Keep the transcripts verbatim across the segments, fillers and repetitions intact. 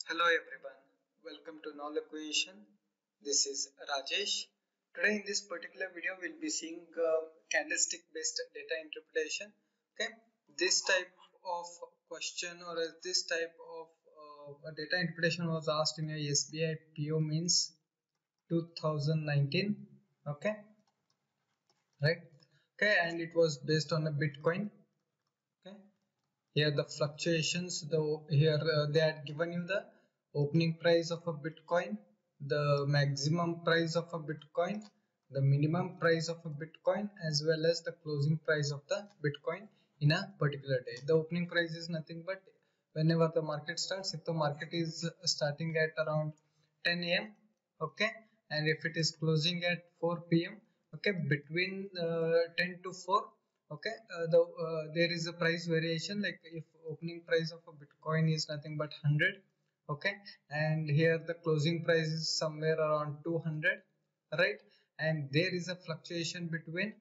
Hello everyone, welcome to Knowledge. This is Rajesh. Today in this particular video we'll be seeing uh, candlestick based data interpretation. Okay, this type of question or uh, this type of uh, data interpretation was asked in a S B I P O Means two thousand nineteen. Okay, right? Okay, and it was based on a Bitcoin. Okay, here the fluctuations, the here uh, they had given you the opening price of a Bitcoin, the maximum price of a Bitcoin, the minimum price of a Bitcoin, as well as the closing price of the Bitcoin in a particular day. The opening price is nothing but whenever the market starts. If the market is starting at around ten A M, okay, and if it is closing at four P M, okay, between uh, ten to four, okay, uh, the uh, there is a price variation. Like if opening price of a Bitcoin is nothing but one hundred, okay, and here the closing price is somewhere around two hundred, right, and there is a fluctuation between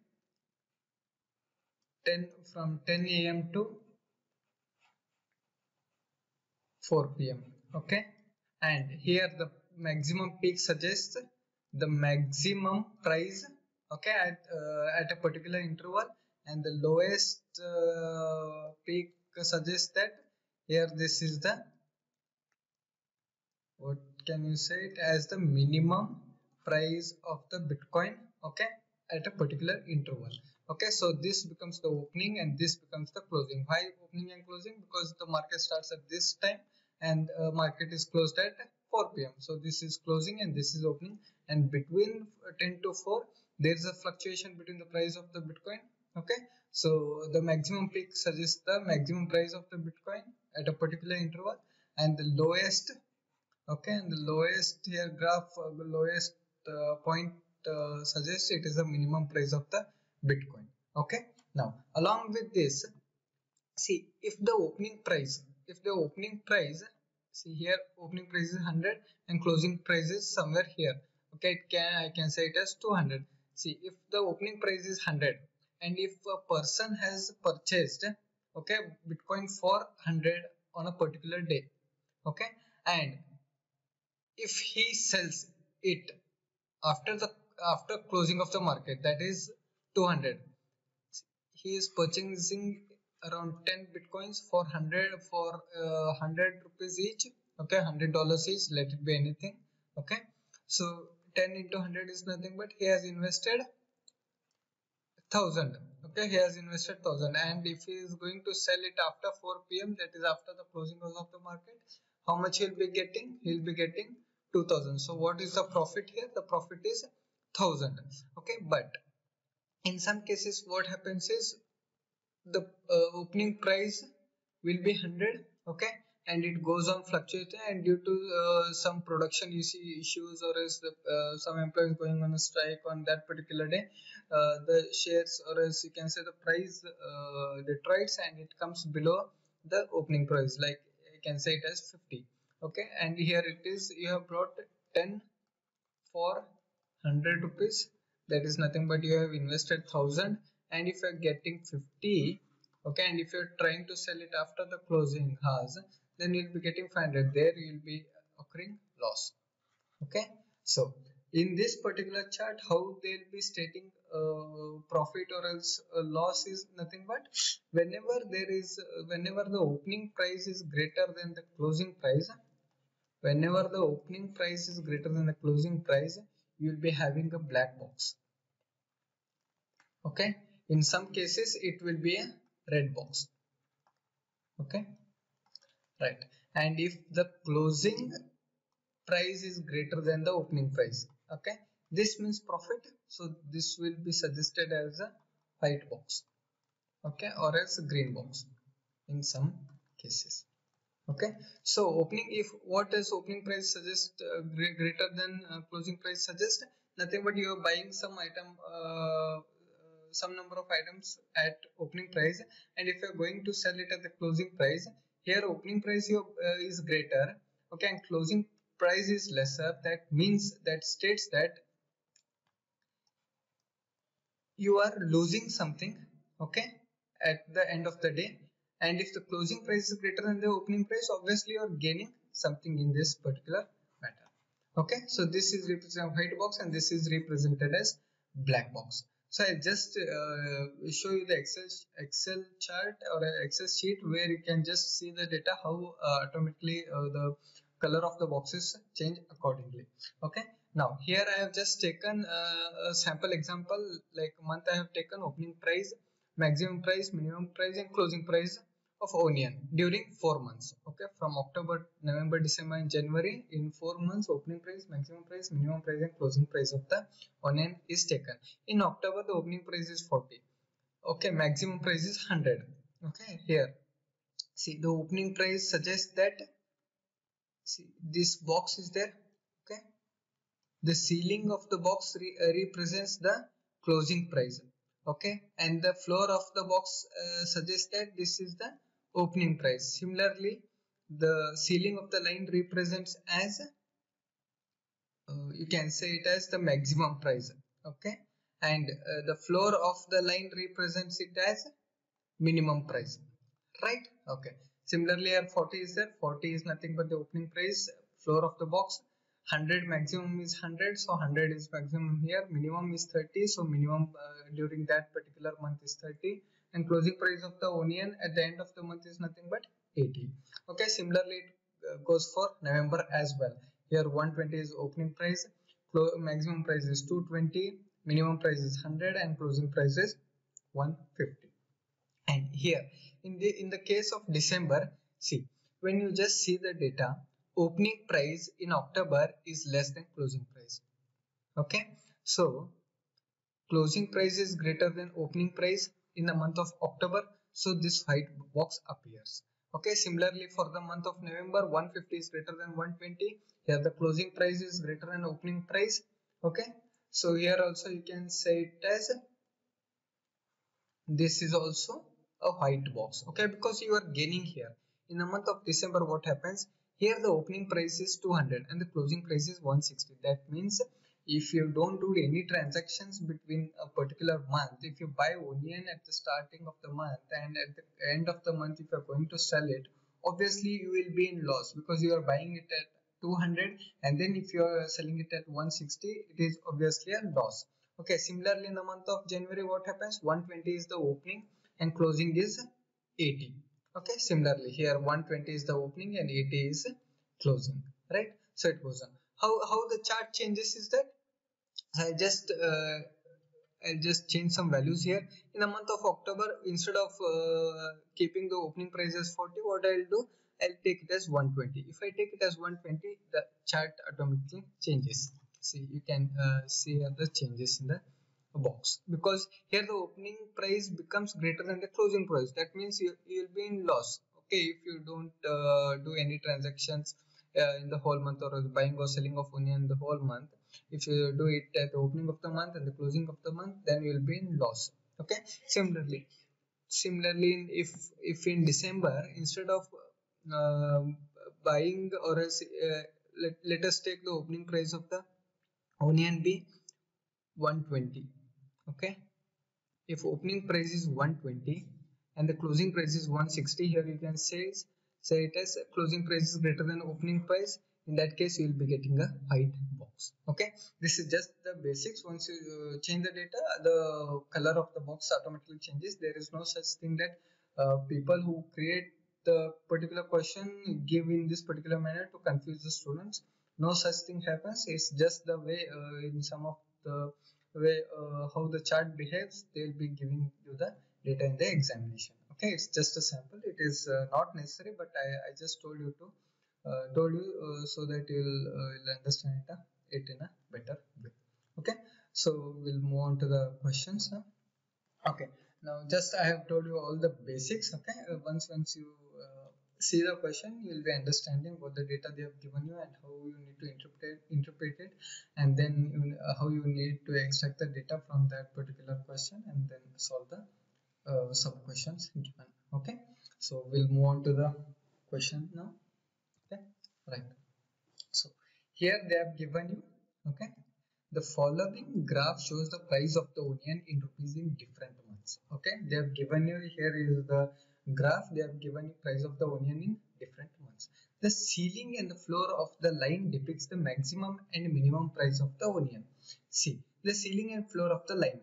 ten from ten A M to four P M, okay, and here the maximum peak suggests the maximum price, okay, at uh, at a particular interval, and the lowest uh, peak suggests that here this is the, what can you say it, as the minimum price of the Bitcoin, okay, at a particular interval. Okay, so this becomes the opening and this becomes the closing. Why opening and closing? Because the market starts at this time and uh, market is closed at four P M, so this is closing and this is opening, and between ten to four there is a fluctuation between the price of the Bitcoin. Okay, so the maximum peak suggests the maximum price of the Bitcoin at a particular interval, and the lowest, okay, and the lowest here graph, uh, the lowest uh, point uh, suggests it is the minimum price of the Bitcoin. Okay, now along with this, see, if the opening price, if the opening price, see here opening price is one hundred and closing price is somewhere here, okay, it can, I can say it as two hundred. See, if the opening price is one hundred and if a person has purchased, okay, Bitcoin for one hundred on a particular day, okay, and if he sells it after the after closing of the market, that is two hundred, he is purchasing around ten Bitcoins for one hundred, for uh, one hundred rupees each, okay, one hundred dollars each, let it be anything, okay, so ten into one hundred is nothing but he has invested one thousand, okay, he has invested one thousand, and if he is going to sell it after four P M, that is after the closing of the market, how much he'll be getting? He'll be getting two thousand. So what is the profit here? The profit is one thousand, okay, but in some cases what happens is the uh, opening price will be one hundred, okay, and it goes on fluctuating, and due to uh, some production issues, or else the, uh, some employees going on a strike on that particular day, uh, the shares, or else you can say the price uh, deteriorates and it comes below the opening price, like you can say it as fifty, okay, and here it is, you have brought ten for one hundred rupees, that is nothing but you have invested one thousand, and if you are getting fifty, okay, and if you are trying to sell it after the closing hours, then you will be getting five hundred, there you will be occurring loss. Okay, so in this particular chart, how they will be stating uh, profit or else uh, loss is nothing but whenever there is uh, whenever the opening price is greater than the closing price, whenever the opening price is greater than the closing price, you will be having a black box, okay, in some cases it will be a red box, okay, right, and if the closing price is greater than the opening price, okay, this means profit, so this will be suggested as a white box, okay, or as a green box in some cases. Okay, so opening, if what does opening price suggest, uh, greater than uh, closing price suggest, nothing but you are buying some item, uh, some number of items at opening price, and if you are going to sell it at the closing price, here opening price you, uh, is greater, okay, and closing price is lesser, that means, that states that you are losing something, okay, at the end of the day, and if the closing price is greater than the opening price, obviously you are gaining something in this particular matter. Okay, so this is represented white box and this is represented as black box. So I'll just uh, show you the Excel Excel chart or an Excel sheet where you can just see the data, how uh, automatically uh, the color of the boxes change accordingly. Okay, now here I have just taken uh, a sample example, like month I have taken opening price, maximum price, minimum price and closing price of onion during four months. Okay, from October, November, December and January, in four months opening price, maximum price, minimum price and closing price of the onion is taken. In October the opening price is forty. Okay, maximum price is one hundred. Okay, here see the opening price suggests that, see this box is there. Okay, the ceiling of the box re uh, represents the closing price. Okay, and the floor of the box uh, suggests that this is the opening price. Similarly, the ceiling of the line represents as uh, you can say it as the maximum price. Okay, and uh, the floor of the line represents it as minimum price, right? Okay, similarly here forty is there. Forty is nothing but the opening price, floor of the box. one hundred maximum is one hundred, so one hundred is maximum here. Minimum is thirty, so minimum uh, during that particular month is thirty, and closing price of the onion at the end of the month is nothing but eighty. Okay, similarly it uh, goes for November as well. Here one hundred twenty is opening price, maximum price is two hundred twenty, minimum price is one hundred and closing price is one hundred fifty. And here in the in the case of December, see, when you just see the data, opening price in October is less than closing price. Okay, so closing price is greater than opening price in the month of October, so this white box appears. Okay, similarly for the month of November, one hundred fifty is greater than one hundred twenty. Here the closing price is greater than opening price. Okay, so here also you can say it as, this is also a white box. Okay, because you are gaining here. In the month of December, what happens? Here the opening price is two hundred and the closing price is one hundred sixty. That means if you don't do any transactions between a particular month, if you buy onion at the starting of the month and at the end of the month if you are going to sell it, obviously you will be in loss because you are buying it at two hundred and then if you are selling it at one hundred sixty, it is obviously a loss. Okay, similarly in the month of January, what happens? one hundred twenty is the opening and closing is eighty. Okay, similarly here one hundred twenty is the opening and eighty is closing, right? So it goes on. How how the chart changes is that, I just uh, I'll just change some values here. In the month of October, instead of uh, keeping the opening price as forty, what I'll do, I'll take it as one hundred twenty. If I take it as one hundred twenty, the chart automatically changes. See, you can uh, see the changes in the box, because here the opening price becomes greater than the closing price. That means you you'll be in loss. Okay, if you don't uh, do any transactions uh, in the whole month, or buying or selling of onion the whole month, if you do it at the opening of the month and the closing of the month, then you will be in loss. Okay, similarly similarly if if in December, instead of uh, buying, or else, uh, let, let us take the opening price of the onion be one hundred twenty. Okay, if opening price is one hundred twenty and the closing price is one hundred sixty, here you can say say it as closing price is greater than opening price. In that case you will be getting a white box. Okay, this is just the basics. Once you uh, change the data, the color of the box automatically changes. There is no such thing that uh, people who create the particular question give in this particular manner to confuse the students. No such thing happens. It's just the way uh, in some of the way uh, how the chart behaves, they will be giving you the data in the examination. Okay, it's just a sample. It is uh, not necessary, but I, I just told you to uh, told you uh, so that you'll, uh, you'll understand it, uh, it in a better way. Okay, so we'll move on to the questions. Huh? Okay, now just I have told you all the basics. Okay, uh, once once you uh, see the question, you will be understanding what the data they have given you and how you need to interpret interpret it, and then you, uh, how you need to extract the data from that particular question and then solve the uh, sub questions given. Okay, so we'll move on to the question now. Okay, right. So here they have given you. Okay, the following graph shows the price of the onion in rupees in different months. Okay, they have given you, here is the graph, they have given you price of the onion in different months. The ceiling and the floor of the line depicts the maximum and minimum price of the onion. See, the ceiling and floor of the line.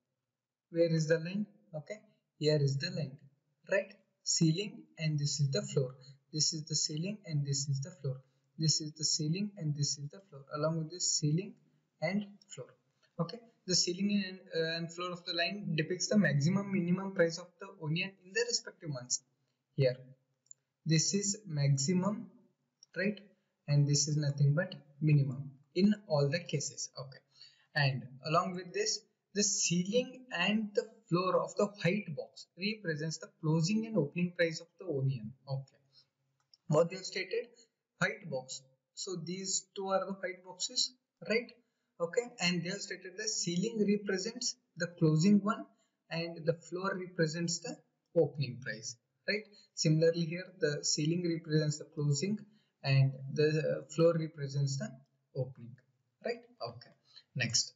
Where is the line? Okay, here is the line, right? Ceiling and this is the floor. This is the ceiling and this is the floor. This is the ceiling and this is the floor. Along with this ceiling and floor. Okay, the ceiling and, uh, and floor of the line depicts the maximum minimum price of the onion in the respective months. Here, this is maximum, right? And this is nothing but minimum in all the cases. Okay, and along with this, the ceiling and the floor of the white box represents the closing and opening price of the onion. Okay, what they have stated, white box. So these two are the white boxes, right? Okay, and they have stated the ceiling represents the closing one and the floor represents the opening price, right? Similarly here, the ceiling represents the closing and the floor represents the opening, right? Okay, next,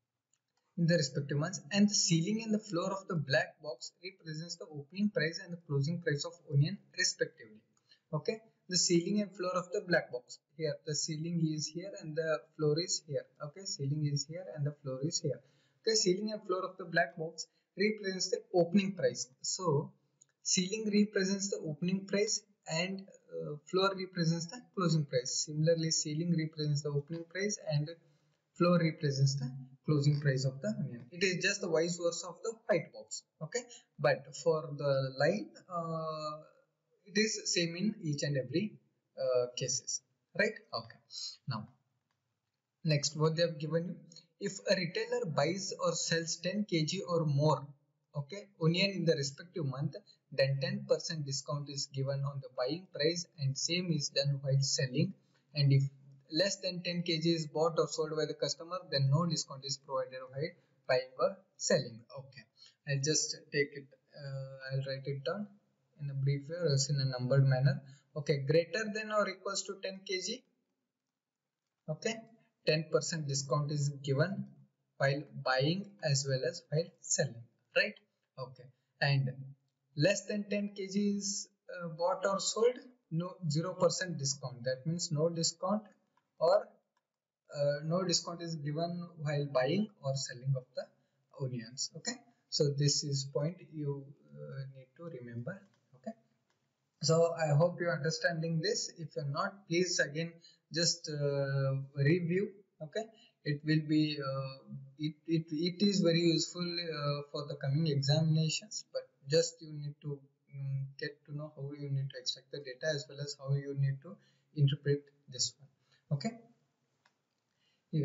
in the respective months, and the ceiling and the floor of the black box represents the opening price and the closing price of onion respectively. Okay, the ceiling and floor of the black box. Here the ceiling is here and the floor is here. Okay, ceiling is here and the floor is here. Okay, ceiling and floor of the black box represents the opening price. So ceiling represents the opening price and uh, floor represents the closing price. Similarly, ceiling represents the opening price and floor represents the closing price of the onion. It is just the vice versa of the white box. Okay, but for the line, uh, it is same in each and every uh, cases, right? Okay, now next, what they have given you, if a retailer buys or sells ten kilograms or more, okay, onion in the respective month, then ten percent discount is given on the buying price and same is done while selling. And if less than ten kilograms is bought or sold by the customer, then no discount is provided while buying or selling. Okay, I'll just take it, uh, I'll write it down in a brief way or else in a numbered manner. Okay, greater than or equals to ten kilograms, okay, ten percent discount is given while buying as well as while selling, right? Okay, and less than ten kilograms is uh, bought or sold, no, zero percent discount. That means no discount or uh, no discount is given while buying or selling of the onions. Okay, so this is point you uh, need to remember. Okay, so I hope you're understanding this. If you're not, please again just uh, review. Okay, it will be uh, it, it it is very useful uh, for the coming examinations, but just you need to um, get to know how you need to extract the data as well as how you need to interpret this one. Okay, ಈಗ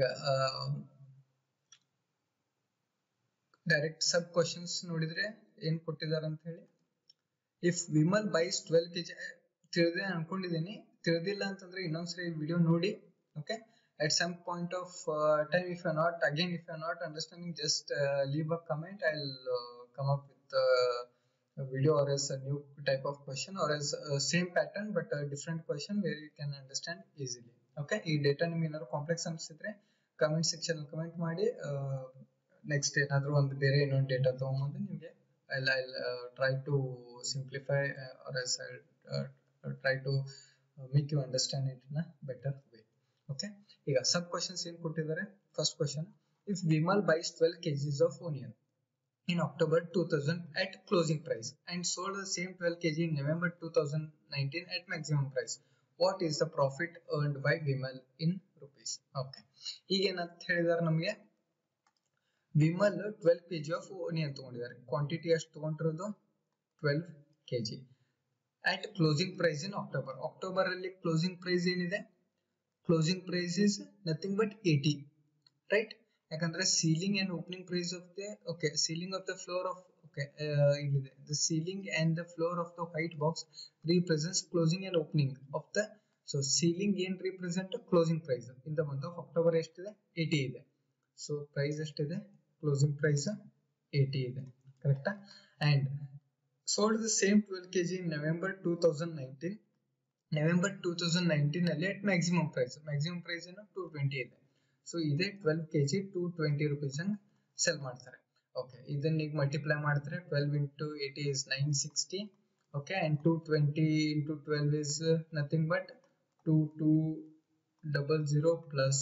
direct sub questions ನೋಡಿದ್ರೆ ಏನ್ ಕೊಟ್ಟಿದ್ದಾರೆ ಅಂತ ಹೇಳಿ, if Vimal buys twelve kg, ತಿಳಿದೆ ಅನ್ಕೊಂಡಿದ್ದೀನಿ, ತಿಳಿದಿಲ್ಲ ಅಂತಂದ್ರೆ ಇನ್ನೊಂದ್ಸರಿ ವಿಡಿಯೋ ನೋಡಿ. Okay, at some point of uh, time, if you're not again if you're not understanding, just uh, leave a comment. I'll uh, come up with uh, a video or else a new type of question or else uh, same pattern but a different question where you can understand easily. Okay, ಈ data ನಿಮ್ಗೆ ಏನಾದ್ರು complex ಅನ್ಸಿದ್ರೆ comment section ಅಲ್ಲಿ comment ಮಾಡಿ. Next ಏನಾದ್ರು ಒಂದು ಬೇರೆ ಇನ್ನೊಂದು ಡೇಟಾ ತಗೊಂಬಂದು ನಿಮಗೆ I'll, I'll uh, try to simplify uh, or else I'll uh, try to uh, make you understand it in a better way. Okay, ಈಗ ಸಬ್ ಕ್ವಶನ್ಸ್ ಏನ್ ಕೊಟ್ಟಿದ್ದಾರೆ. First question, if Vimal buys twelve kgs of onion in October two thousand at closing price and sold the same twelve kilograms in November two thousand nineteen at maximum price, what is the profit earned by Vimal in rupees? Okay, ಈಗ ಏನಂತ ಹೇಳಿದಾರೆ ನಮಗೆ, Vimal twelve kg of onion ತಗೊಂಡಿದ್ದಾರೆ. Quantity ಎಷ್ಟು ತಗೊಂಡಿರೋದು, twelve kg at closing price in October. October ಅಲ್ಲಿ closing price ಏನಿದೆ, closing price is nothing but eighty, right? ಯಾಕಂದ್ರೆ ceiling and opening price of the, okay, ceiling of the floor of, okay, ಇಲ್ಲಿದೆ, the ceiling and the floor of the white box represents closing and opening of the, so ceiling ಏನ್ represent closing price in the month of October ಎಷ್ಟಿದೆ, eighty ಇದೆ. So price ಎಷ್ಟಿದೆ, closing price eighty ಇದೆ, ಕರೆಕ್ಟಾ? And sold the same twelve kilograms in November two thousand nineteen. November two thousand nineteen ಅಲ್ಲಿ at maximum price, maximum price ಏನು two twenty ಇದೆ. So ಇದೇ twelve kg two twenty rupees ಹಂಗೆ sell ಮಾಡ್ತಾರೆ. Okay, ಇದನ್ನ ಈಗ ಮಲ್ಟಿಪ್ಲೈ ಮಾಡ್ತಾರೆ, twelve into eighty is nine sixty. Okay, and two twenty into twelve is nothing but two two double zero plus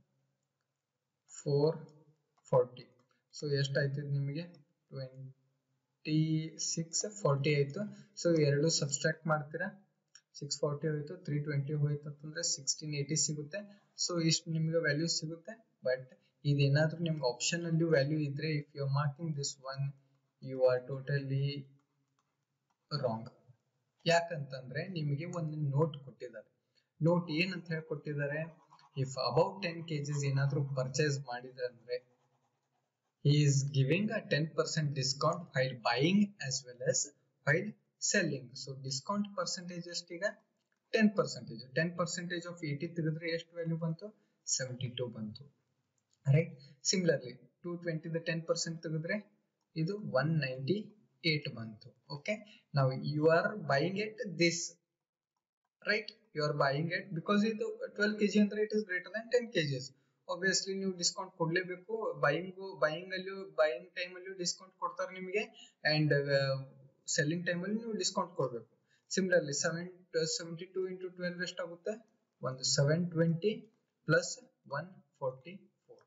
four forty. So ಎಷ್ಟಾಯ್ತು ನಿಮಗೆ twenty six forty ಆಯಿತು. So ಎರಡು subtract ಮಾಡ್ತೀರಾ, six forty ಹೋಯಿತು, three twenty ಹೋಯ್ತು ಅಂತಂದರೆ sixteen eighty ಸಿಗುತ್ತೆ. So ಇಷ್ಟು ನಿಮಗೆ ವ್ಯಾಲ್ಯೂ ಸಿಗುತ್ತೆ. ಬಟ್ ಇದೇನಾದರೂ ನಿಮ್ಗೆ ಆಪ್ಷನಲ್ಲಿ ವ್ಯಾಲ್ಯೂ ಇದ್ದರೆ if you are marking this one you are totally wrong. ಯಾಕಂತಂದರೆ ನಿಮಗೆ ಒಂದು ನೋಟ್ ಕೊಟ್ಟಿದ್ದಾರೆ. ನೋಟ್ ಏನಂತ ಹೇಳಿ ಕೊಟ್ಟಿದ್ದಾರೆ, if about ten kgs ಏನಾದರೂ ಪರ್ಚೇಸ್ ಮಾಡಿದ್ರೆ ಅಂದರೆ he is giving a ten percent discount while buying as well as while selling. So discount percentage ಎಷ್ಟಿಗ ten percentage. ten percentage of eighty ತೆಗೆದ್ರೆ ಎಷ್ಟು value ಬಂತು, seventy-two ಬಂತು. Right. Similarly two twenty the ten percent ತೆಗೆದ್ರೆ ಇದು one ninety-eight ಬಂತು. Okay, ನಾವು you are buying at this, right, you are buying at because ಇದು twelve kg ಅಂದ್ರೆ it is greater than ten kgs. Obviously ನೀವು discount ಕೊಡ್ಲೇಬೇಕು. Buying buying ಅಲ್ಲೂ buying time ಅಲ್ಲೂ ಡಿಸ್ಕೌಂಟ್ ಕೊಡ್ತಾರೆ ನಿಮಗೆ, ಅಂಡ್ ಸೆಲ್ಲಿಂಗ್ ಟೈಮ್ ಅಲ್ಲಿ ನೀವು ಡಿಸ್ಕೌಂಟ್ ಕೊಡಬೇಕು. Similarly seven seventy two into twelve ಎಷ್ಟಾಗುತ್ತೆ, ಒಂದು seven twenty plus one forty four,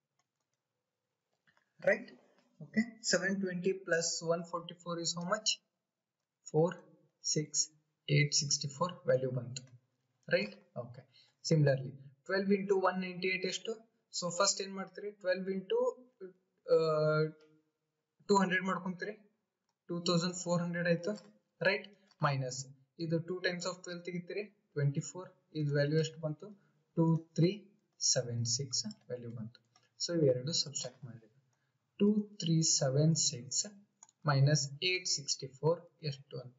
right. Okay, seven twenty plus one forty four is how much, four six eight sixty four value ಬಂತು, right. Okay, similarly twelve into one ninety eight ಎಷ್ಟು. So first ಏನ್ ಮಾಡ್ತೀರಿ, twelve into two hundred ಮಾಡ್ಕೊಂತೀರಿ, two thousand four hundred ಆಯ್ತು, right. Minus ಇದು two times of twelve ತೆಗಿತೀರಿ, twenty four, ಇದು value ಎಷ್ಟು ಬಂತು, two three seven six value ಬಂತು. ಸೊ ಇವೆರಡು ಸಬ್ಸ್ಟ್ರಾಕ್ಟ್ ಮಾಡಿದ್ವಿ. Two three seven six minus eight sixty four ಎಷ್ಟು ಅಂತ.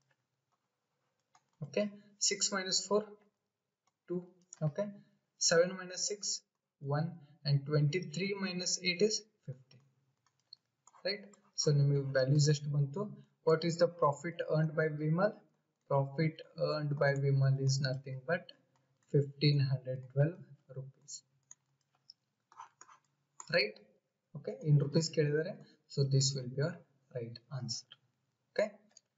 Okay, six minus four two. Okay, seven minus six one and twenty-three minus eight is fifty, right. So ನಿಮಗೆ values ಎಷ್ಟು ಬಂತು. What is the profit earned by Vimal? Profit earned by Vimal is nothing but fifteen twelve rupees, right. Okay, in rupees ಕೇಳಿದರೆ, so this will be your right answer. Okay,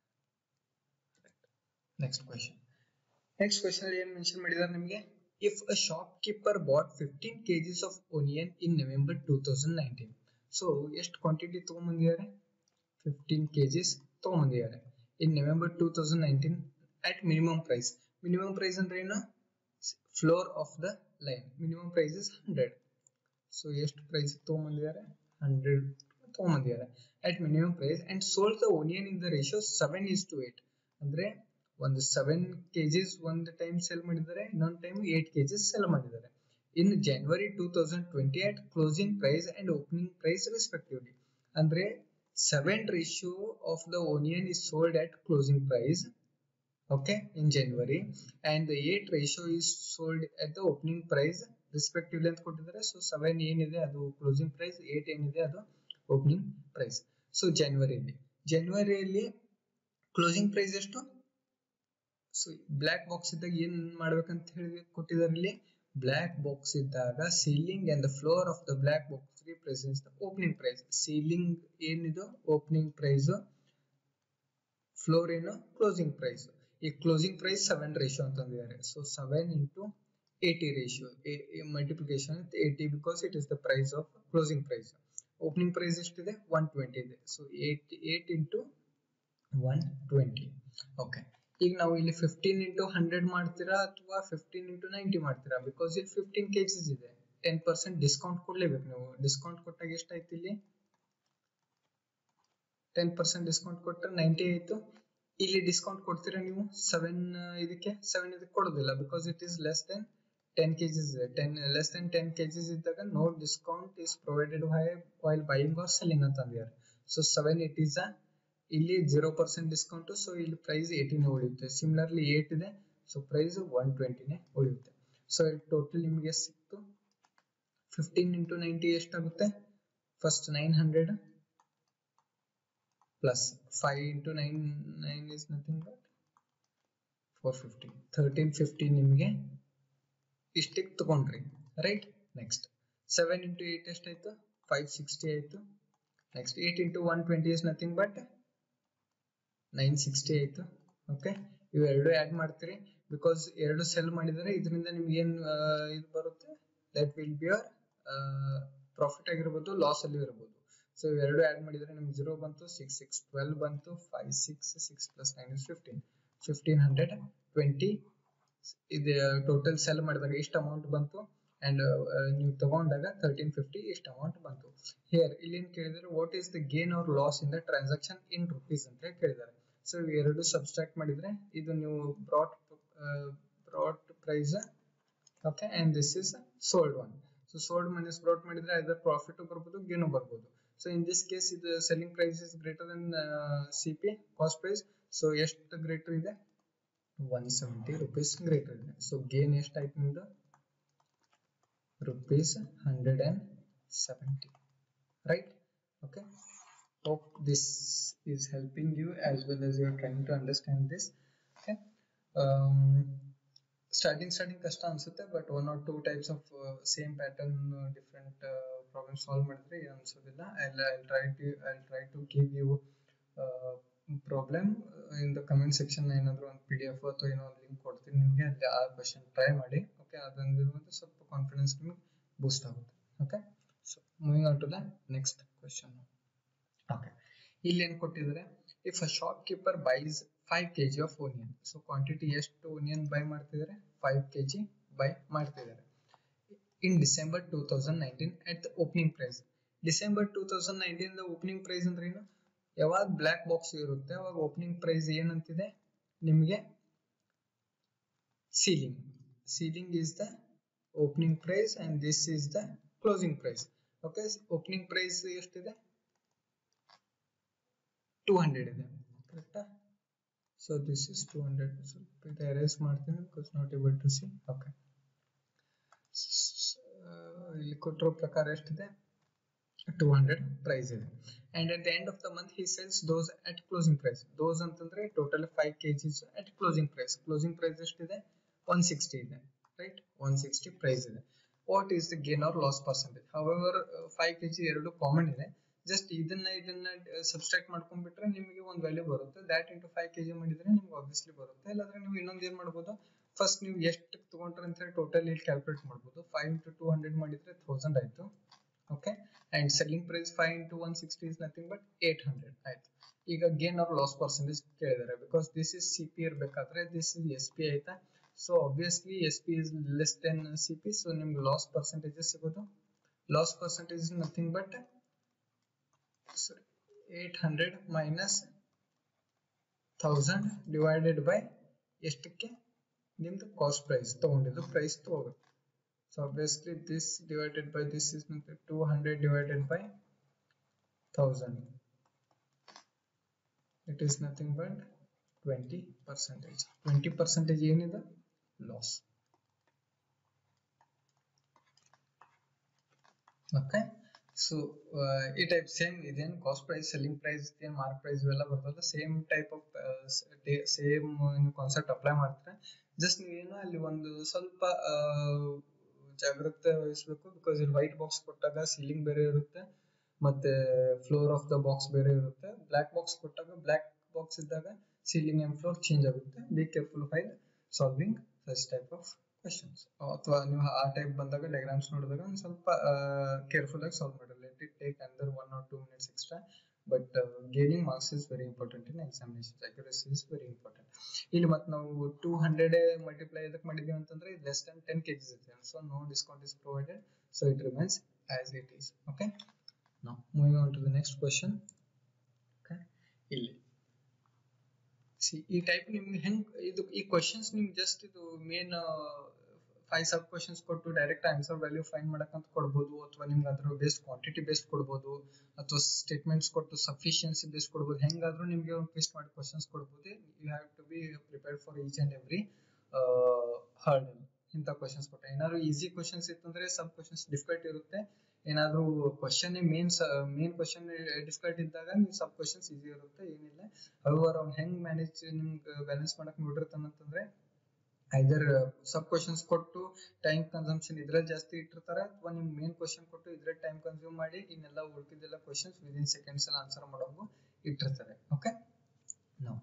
next question. Next question ಅಲ್ಲಿ ಏನು mention ಮಾಡಿದ್ದಾರೆ ನಿಮಗೆ, if a shopkeeper bought fifteen kgs of onion in November two thousand nineteen. So ಎಷ್ಟು quantity ತಗೊಂಬಂದಿದ್ದಾರೆ, fifteen kgs ತಗೊಂಬಂದಿದ್ದಾರೆ in November two thousand nineteen at minimum price. Minimum price ಅಂದ್ರೆ ಏನು, floor of the line. Minimum price is one hundred. So ಎಷ್ಟು price ತಗೊಂಬಂದಿದ್ದಾರೆ, one hundred ತಗೊಂಬಂದಿದ್ದಾರೆ at minimum price and sold the onion in the ratio seven is to eight. ಅಂದ್ರೆ ಒಂದು seven kgs ಒಂದು time sell ಮಾಡಿದ್ದಾರೆ, ಇನ್ನೊಂದು time eight kgs sell ಮಾಡಿದ್ದಾರೆ. In January two thousand twenty at closing price and opening price respectively. ಅಂದ್ರೆ seven ratio of the onion is sold at closing price, okay, in January, and the eight ratio is sold at the opening price respectively ಅಂತ ಕೊಟ್ಟಿದ್ದಾರೆ. So seven ಏನಿದೆ ಅದು closing price, eight ಏನಿದೆ ಅದು opening price. So ಜನವರಿಯಲ್ಲಿ ಜನವರಿಯಲ್ಲಿ closing price ಎಷ್ಟು. So black box ಇದ್ದಾಗ ಏನ್ ಮಾಡ್ಬೇಕಂತ ಹೇಳಿ ಕೊಟ್ಟಿದ್ದಾರೆ ಇಲ್ಲಿ, ಬ್ಲಾಕ್ ಬಾಕ್ಸ್ ಇದ್ದಾಗ ceiling and the floor of the black box represents the opening price. Ceiling ಏನಿದು ಓಪನಿಂಗ್ ಪ್ರೈಸ್, ಫ್ಲೋರ್ ಏನು ಕ್ಲೋಸಿಂಗ್ ಪ್ರೈಸ್. ಈ ಕ್ಲೋಸಿಂಗ್ ಪ್ರೈಸ್ ಸೆವೆನ್ ರೇಷಿಯೋ ಅಂತಂದಿದ್ದಾರೆ. So seven into eighty ratio, multiplication eighty because it is the price of closing price. Opening price ಎಷ್ಟಿದೆ, one twenty ಇದೆ. So eight eight into one twenty. Okay, ಈಗ ನಾವು ಇಲ್ಲಿ fifteen into hundred ಮಾಡ್ತೀರಾ ಅಥವಾ fifteen into ninety ಮಾಡ್ತೀರಾ, because ಇಲ್ಲಿ fifteen kgs ಇದೆ, ಟೆನ್ ಪರ್ಸೆಂಟ್ ಡಿಸ್ಕೌಂಟ್ ಕೊಡ್ಲೇಬೇಕು ನೀವು. ಡಿಸ್ಕೌಂಟ್ ಕೊಟ್ಟಾಗ ಎಷ್ಟಾಯ್ತು ಇಲ್ಲಿ, ಟೆನ್ ಪರ್ಸೆಂಟ್ ಡಿಸ್ಕೌಂಟ್ ಕೊಟ್ಟರೆ ನೈಂಟಿ ಆಯ್ತು. ಇಲ್ಲಿ ಡಿಸ್ಕೌಂಟ್ ಕೊಡ್ತೀರಾ ನೀವು ಸೆವೆನ್ ಇದಕ್ಕೆ, ಸೆವೆನ್ ಇದಕ್ಕೆ ಕೊಡೋದಿಲ್ಲ because it is less than ten kgs ಇದೆ. Ten less than ten kgs ಇದ್ದಾಗ no discount is provided while buying or selling ಅಂತ ಅಂದಿದ್ದಾರೆ. So seven it is a ಇಲ್ಲಿ ಜೀರೋ ಪರ್ಸೆಂಟ್ ಡಿಸ್ಕೌಂಟ್. ಸೊ ಇಲ್ಲಿ price eighteen ಉಳಿಯುತ್ತೆ. Similarly eight ಇದೆ, so price one ಟ್ವೆಂಟಿನೇ ಉಳಿಯುತ್ತೆ. ಸೊ ಇಲ್ಲಿ ಟೋಟಲ್ ನಿಮಗೆ ಸಿಕ್ತು ಫಿಫ್ಟೀನ್ ಇಂಟು ನೈಂಟಿ ಎಷ್ಟಾಗುತ್ತೆ, first nine hundred plus five into nine nine is nothing but four fifty, thirteen fifty ನಿಮಗೆ ಇಷ್ಟಿಗೆ ತಗೊಂಡ್ರಿ, right. Next seven into eight ಎಷ್ಟಾಯ್ತು, ಫೈವ್ ಸಿಕ್ಸ್ಟಿ ಆಯ್ತು. Next eight into one twenty is nothing but nine sixty ಆಯ್ತು. Okay, ಇವೆರಡು add ಮಾಡ್ತೀರಿ. Because ಎರಡು sell ಮಾಡಿದರೆ ಇದರಿಂದ ನಿಮ್ಗೆ ಏನ್ ಇದು ಬರುತ್ತೆ, that will be your profit ಆಗಿರ್ಬೋದು, ಲಾಸ್ ಅಲ್ಲಿ ಇರಬಹುದು. ಸೊ ಎರಡು ಆಡ್ ಮಾಡಿದ್ರೆ ನಿಮ್ಗೆ ಜೀರೋ ಬಂತು, ಸಿಕ್ಸ್ ಸಿಕ್ಸ್ ಟ್ವೆಲ್ವ್ ಬಂತು, five six six plus nine is fifteen, fifteen hundred twenty ಇದು ಟೋಟಲ್ ಸೆಲ್ ಮಾಡಿದಾಗ ಇಷ್ಟು ಅಮೌಂಟ್ ಬಂತು. ಅಂಡ್ ನೀವು ತಗೊಂಡಾಗ ತರ್ಟೀನ್ ಫಿಫ್ಟಿ ಇಷ್ಟು ಅಮೌಂಟ್ ಬಂತು. ಹಿಯರ್ ಇಲ್ಲಿ ಏನ್ ಕೇಳಿದ್ರೆ what is the gain or loss in the transaction in rupees ಅಂತ ಕೇಳಿದ್ದಾರೆ. ಸೊ ಎರಡು ಸಬ್ಸ್ಟ್ರಾಕ್ಟ್ ಮಾಡಿದ್ರೆ ಇದು ನೀವು brought brought price, okay, and this is sold one. So sold minus brought ಮಾಡಿದ್ರೆ ಐದರ್ ಪ್ರಾಫಿಟ್ ಬರ್ಬೋದು, ಗೇನು ಬರ್ಬೋದು. ಸೊ ಇನ್ ದಿಸ್ ಕೇಸ್ ಇದು selling price is greater than C P cost price. So ಎಷ್ಟು greater ಇದೆ, one seventy rupees greater ಇದೆ. So gain ಎಷ್ಟಾಯ್ತು ನಿಮ್ದು, rupees one hundred seventy, right? Okay, hope this is helping you as well as you are trying to understand this. Okay, um starting starting kashta ansutte, but one or two types of uh, same pattern uh, different uh, problem solve madidre ಏನು ಅನ್ಸೋದಿಲ್ಲ. I'll, I'll try to I'll try to give you uh, problem in the comment section. ಏನಾದರೂ ಒಂದು P D F ಅಥವಾ ಏನೋ ಒಂದು link ಕೊಡ್ತೀನಿ ನಿಮಗೆ, ಅಲ್ಲಿ ಆ ಕ್ವಶನ್ ಟ್ರೈ ಮಾಡಿ. ಓಕೆ, ಅದೊಂದು ಸ್ವಲ್ಪ ಕಾನ್ಫಿಡೆನ್ಸ್ ನಿಮಗೆ ಬೂಸ್ಟ್ ಆಗುತ್ತೆ. Okay, so moving on to the next question. Okay, ಇಲ್ಲಿ ಏನು ಕೊಟ್ಟಿದ್ದಾರೆ, if a shopkeeper buys five K G of onion. So quantity ಎಷ್ಟು ಓನಿಯನ್ ಬೈ ಮಾಡ್ತಿದ್ದಾರೆ, ಫೈವ್ ಕೆ ಜಿ ಬೈ ಮಾಡ್ತಿದ್ದಾರೆ in December two thousand nineteen at the opening price. December two thousand nineteen the opening price ಅಂದ್ರೆ ಏನು, ಯಾವಾಗ black box ಇರುತ್ತೆ ಅವಾಗ opening price ಏನಂತಿದೆ ನಿಮಗೆ, ceiling. Ceiling is the opening price and this is the closing price. Okay, opening price ಎಷ್ಟಿದೆ, two hundred ಇದೆ, ಕರೆಕ್ಟಾ? So this is two hundred. ಸ್ವಲ್ಪ ಇದು ಎರೇಸ್ ಮಾಡ್ತೀನಿ because not able to see. Okay, ಇಲ್ಲಿ ಕೊಟ್ಟಿರೋ ಪ್ರಕಾರ ಎಷ್ಟಿದೆ, ಟೂ ಹಂಡ್ರೆಡ್ ಪ್ರೈಸ್ ಇದೆ. And at the end of the month he sells those at closing price. Those ಅಂತಂದ್ರೆ total five kgs at closing price. Closing price ಎಷ್ಟಿದೆ, one sixty ಇದೆ, right? One sixty price ಇದೆ. What is the gain or loss percentage? However five kg ಎರಡು common ಇದೆ, just ಇದನ್ನ ಇದನ್ನ subtract ಮಾಡ್ಕೊಂಡ್ಬಿಟ್ರೆ ನಿಮಗೆ ಒಂದು ವ್ಯಾಲ್ಯೂ ಬರುತ್ತೆ. ದ್ಯಾಟ್ ಇಂಟು ಫೈವ್ ಕೆಜಿ ಮಾಡಿದ್ರೆ ನಿಮ್ಗೆ ಆಬ್ವಿಯಸ್ಲಿ ಬರುತ್ತೆ. ಇಲ್ಲಾಂದ್ರೆ ನೀವು ಇನ್ನೊಂದು ಏನ್ ಮಾಡ್ಬೋದು, ಫಸ್ಟ್ ನೀವು ಎಷ್ಟು ತಗೊಂಡ್ರೆ ಅಂತ ಹೇಳಿ ಟೋಟಲ್ ಇಲ್ಲಿ ಕ್ಯಾಲ್ಕುಲೇಟ್ ಮಾಡ್ಬೋದು. ಫೈವ್ ಇಂಟು ಟೂ ಹಂಡ್ರೆಡ್ ಮಾಡಿದ್ರೆ ಥೌಸಂಡ್ ಆಯ್ತು. Okay, and selling price five into one sixty is nothing but eight hundred ಆಯ್ತು. ಈಗ ಗೇನ್ ಆರ್ ಲಾಸ್ ಪರ್ಸೆಂಟೇಜ್ ಕೇಳಿದ್ದಾರೆ, because this is C P ಇರಬೇಕಾದ್ರೆ ದಿಸ್ ಇಸ್ ಎಸ್ ಪಿ ಆಯ್ತಾ. So obviously S P is less than C P. So ನಿಮ್ಗೆ loss percentages ಸಿಗೋದು, loss percentage is nothing but eight hundred minus thousand divided by ಎಷ್ಟಕ್ಕೆ, ನಿಮ್ದು cost price ತಗೊಂಡಿದ್ದು price ತಗೋಬೇಕು. So obviously this divided by this is two hundred divided by one thousand. It is nothing but twenty percentage. twenty percentage ಏನಿದೆ, loss. Okay, so uh, ಈ type same ಇದೇನು cost price, selling price, ಏನು mark price ಇವೆಲ್ಲ ಬರ್ತಲ್ಲ, same type of same ನೀವು concept apply ಮಾಡ್ತಾರೆ. Just ನೀವೇನು ಅಲ್ಲಿ ಒಂದು ಸ್ವಲ್ಪ ಜಾಗ್ರತೆ ವಹಿಸಬೇಕು, ಬಿಕಾಸ್ ಇಲ್ಲಿ ವೈಟ್ ಬಾಕ್ಸ್ ಕೊಟ್ಟಾಗ ಸೀಲಿಂಗ್ ಬೇರೆ ಇರುತ್ತೆ, ಮತ್ತೆ ಫ್ಲೋರ್ ಆಫ್ ದ ಬಾಕ್ಸ್ ಬೇರೆ ಇರುತ್ತೆ. ಬ್ಲ್ಯಾಕ್ ಬಾಕ್ಸ್ ಕೊಟ್ಟಾಗ ಬ್ಲ್ಯಾಕ್ ಬಾಕ್ಸ್ ಇದ್ದಾಗ ಸೀಲಿಂಗ್ ಅಂಡ್ ಫ್ಲೋರ್ ಚೇಂಜ್ ಆಗುತ್ತೆ. Be careful while solving such type of questions. ಅಥವಾ ನೀವು ಆ ಟೈಪ್ ಬಂದಾಗ ಡಯಾಗ್ರಾಮ್ಸ್ ನೋಡಿದಾಗ ಒಂದು ಸ್ವಲ್ಪ ಕೇರ್ಫುಲ್ ಆಗಿ ಸಾಲ್ವ್ ಮಾಡಿ. Let it take under one or two minutes extra, but gaining marks is very important in examination. Accuracy is very important. ಇಲ್ಲಿ ಮತ್ತೆ ನಾವು ಟೂ ಹಂಡ್ರೆಡ್ ಮಲ್ಟಿಪ್ಲೈ ಇದಕ್ಕೆ ಮಾಡಿದೀವಿ ಅಂತಂದ್ರೆ ಲೆಸ್ ದನ್ ಟೆನ್ ಕೆಜಿಸ್ ಇದೆ. So no discount is provided, so it remains as it is. Okay, now moving on to the next question. Okay, ಇಲ್ಲಿ see ಈ type ನಿಮ್ಗೆ ಹೆಂಗ್ ಇದು ಈ ಕ್ವೆಶ್ಚನ್ಸ್ ನಿಮ್ಗೆ ಜಸ್ಟ್ ಇದು ಮೇನ್ ಫೈವ್ ಸಬ್ ಕ್ವೆಶ್ಚನ್ಸ್ ಕೊಟ್ಟು ಡೈರೆಕ್ಟ್ ಆನ್ಸರ್ ವ್ಯಾಲ್ಯೂ ಫೈಂಡ್ ಮಾಡಕ್ಕಂತ ಕೊಡ್ಬೋದು, ಅಥವಾ ನಿಮ್ಗೆ ಅದ್ರ ಬೇಸ್ಡ್ ಕ್ವಾಂಟಿಟಿ ಬೇಸ್ಡ್ ಕೊಡ್ಬೋದು, ಅಥವಾ ಸ್ಟೇಟ್ಮೆಂಟ್ಸ್ ಕೊಟ್ಟು ಸಫಿಷಿಯನ್ಸಿ ಬೇಸ್ಡ್ ಕೊಡ್ಬೋದು. ಹೆಂಗಾದ್ರೂ ನಿಮಗೆ ಒಂದು ಟ್ವಿಸ್ಟ್ ಮಾಡಿ ಕ್ವೆಶ್ಚನ್ಸ್ ಕೊಡ್ಬೋದು. You have to be prepared for each and every hurdle. ಇಂಥ ಕ್ವೆಶ್ಚನ್ಸ್ ಕೊಟ್ಟೆ ಏನಾದ್ರು ಈಸಿ ಕ್ವೆಶ್ಚನ್ಸ್ ಇತ್ತಂದ್ರೆ ಸಬ್ ಕ್ವೆಶ್ಚನ್ಸ್ ಡಿಫಿಕಲ್ಟ್ ಇರುತ್ತೆ. ಏನಾದ್ರು question main main question difficult ಇದ್ದಾಗ ನೀವು ಸಬ್ ಕ್ವಶನ್ಸ್ ಈಸಿ ಇರುತ್ತೆ, ಏನಿಲ್ಲ. ಅವ್ರು ಅವ್ನು ಹೆಂಗ್ ಮ್ಯಾನೇಜ್ ನಿಮ್ಗೆ ಬ್ಯಾಲೆನ್ಸ್ ಮಾಡಕ್ ನೋಡಿರ್ತಾನಂತಂದ್ರೆ ಐದರ್ ಸಬ್ ಕ್ವಶನ್ಸ್ ಕೊಟ್ಟು ಟೈಮ್ ಕನ್ಸಂಪ್ಷನ್ ಇದ್ರಲ್ಲಿ ಜಾಸ್ತಿ ಇಟ್ಟಿರ್ತಾರೆ, ಅಥವಾ ನಿಮ್ ಮೇನ್ ಕ್ವಶನ್ ಕೊಟ್ಟು ಇದ್ರಲ್ಲಿ ಟೈಮ್ ಕನ್ಸ್ಯೂಮ್ ಮಾಡಿ ಇನ್ನೆಲ್ಲ ಉಳ್ಕಿದ್ದೆಲ್ಲ ಕ್ವಶನ್ಸ್ ವಿದಿನ್ ಸೆಕೆಂಡ್ಸ್ ಅಲ್ಲಿ ಆನ್ಸರ್ ಮಾಡೋಂಗು ಇಟ್ಟಿರ್ತಾರೆ. Okay, no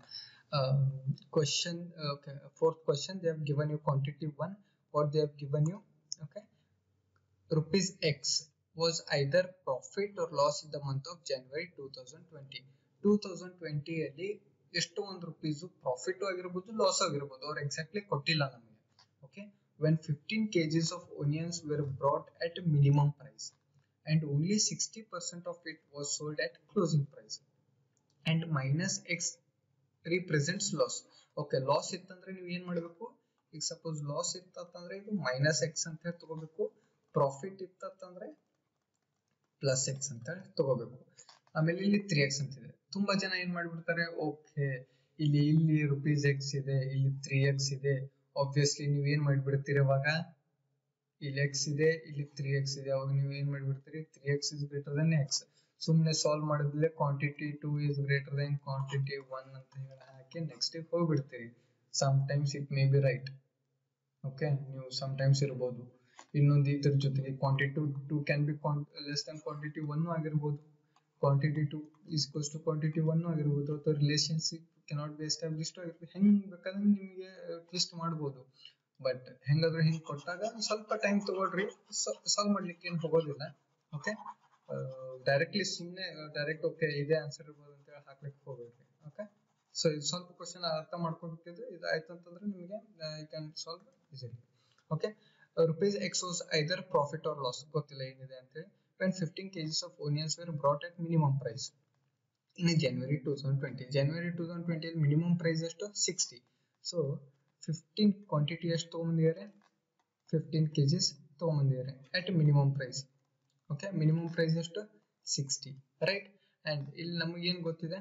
um, question. Okay, fourth question, they have given you quantity one, or they have given you, okay, rupees X was either profit or loss in the month of January twenty twenty. twenty twenty ಅಲ್ಲಿ ಎಷ್ಟು ಒಂದು rupees profit ಆಗಿರಬಹುದು, loss ಆಗಿರಬಹುದು, ಅವ್ರು exactly ಕೊಟ್ಟಿಲ್ಲ ನಮಗೆ. Okay, when fifteen kgs of onions were brought at minimum price and only sixty percent of it was sold at closing price and minus X represents loss. Okay, loss ಇತ್ತಂದ್ರೆ ನೀವು ಏನ್ ಮಾಡಬೇಕು, ಈಗ suppose loss ಇತ್ತಂದ್ರೆ ಇದು minus X ಅಂತ ಹೇಳಿ ತಗೋಬೇಕು, ಪ್ರಾಫಿಟ್ ಇತ್ತಂದ್ರೆ ಪ್ಲಸ್ ಎಕ್ಸ್ ಅಂತ ಹೇಳಿ ತಗೋಬೇಕು. ಆಮೇಲೆ ಇಲ್ಲಿ ತ್ರೀ ಎಕ್ಸ್ ಅಂತಿದೆ. ತುಂಬಾ ಜನ ಏನ್ ಮಾಡ್ಬಿಡ್ತಾರೆ, ಓಕೆ ಇಲ್ಲಿ ಇಲ್ಲಿ ರುಪೀಸ್ ಎಕ್ಸ್ ಇದೆ, ಇಲ್ಲಿ ತ್ರೀ ಎಕ್ಸ್ ಇದೆ, ಆಬ್ವಿಯಸ್ಲಿ ನೀವ್ ಏನ್ ಮಾಡ್ಬಿಡ್ತೀರಿ, ಅವಾಗ ಇಲ್ಲಿ ಎಕ್ಸ್ ಇದೆ, ಇಲ್ಲಿ ತ್ರೀ ಎಕ್ಸ್ ಇದೆ, ಅವಾಗ ನೀವು ಏನ್ ಮಾಡ್ಬಿಡ್ತೀರಿ, three X is greater than X. ಸುಮ್ನೆ ಸಾಲ್ವ್ ಮಾಡಿದ್ಲೆ quantity two is greater than quantity one ಅಂತ ಹೇಳಿ ಹಾಕಿ ನೆಕ್ಸ್ಟ್ ಹೋಗ್ಬಿಡ್ತೀರಿ. Sometimes it may be right. Okay, ನೀವು ಸಮ್ ಟೈಮ್ಸ್ ಇರ್ಬೋದು. ಇನ್ನೊಂದು ಇದ್ರ ಜೊತೆಗೆ quantity two can be less than quantity one ಆಗಿರ್ಬೋದು, quantity two is close to quantity one ಆಗಿರ್ಬೋದು, ಅಥವಾ ರಿಲೇಶನ್ಶಿಪ್ ಕೆನಾಟ್ ಬಿ ಎಸ್ಟಾಬ್ಲಿಷ್ಡ್ ಆಗಿರ್ಬೋದು. ಹೆಂಗ್ ಬೇಕಾದ್ರೆ ನಿಮಗೆ ಟ್ವಿಸ್ಟ್ ಮಾಡ್ಬೋದು. ಬಟ್ ಹೆಂಗಾದ್ರೂ ಹಿಂಗ್ ಕೊಟ್ಟಾಗ ಸ್ವಲ್ಪ ಟೈಮ್ ತಗೊಳ್ರಿ, ಸಾಲ್ವ್ ಮಾಡ್ಲಿಕ್ಕೆ ಏನು ಹೋಗೋದಿಲ್ಲ. ಓಕೆ, ಡೈರೆಕ್ಟ್ಲಿ ಸುಮ್ಮನೆ ಡೈರೆಕ್ಟ್ ಓಕೆ ಇದೇ ಆನ್ಸರ್ ಇರ್ಬೋದು ಅಂತ ಹೇಳಿ ಹಾಕ್ಲಿಕ್ಕೆ ಹೋಗ್ಬೇಡ್ರಿ. ಓಕೆ, ಸೊ ಇದು ಸ್ವಲ್ಪ ಕ್ವಶನ್ ಅರ್ಥ ಮಾಡ್ಕೊಬೇಕಿದ್ರೆ ಇದು ಆಯ್ತು ಅಂತಂದ್ರೆ ನಿಮಗೆ you can solve easily. Okay, rupees X was either profit or loss, ಗೊತ್ತಿಲ್ಲ ಏನಿದೆ ಅಂತ ಹೇಳಿ. when fifteen kgs of onions were brought at minimum price in January twenty twenty. January twenty twenty minimum price ಎಷ್ಟು sixty. So fifteen quantity ಎಷ್ಟು ತಗೊಂಡಿದ್ದಾರೆ, fifteen kgs ತಗೊಂಡಿದ್ದಾರೆ at minimum price. Okay, minimum price ಎಷ್ಟು sixty, right. And ಇಲ್ಲಿ ನಮಗೆ ಏನ್ ಗೊತ್ತಿದೆ,